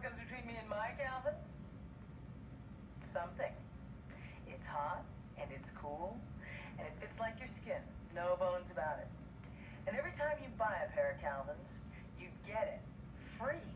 comes between me and my Calvins? Something. It's hot, and it's cool, and it fits like your skin. No bones about it. And every time you buy a pair of Calvins, you get it free.